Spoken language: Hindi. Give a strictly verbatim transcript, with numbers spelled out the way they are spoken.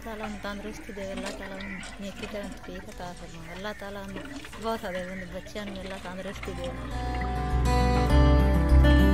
ताला उन तंदुरुस्ती दे, अल्लाह ताला उन नेकी करन तौफीक अता फरमावे, अल्लाह ताला उन बहुत सारे बच्चों में अल्लाह तंदुरुस्ती दे।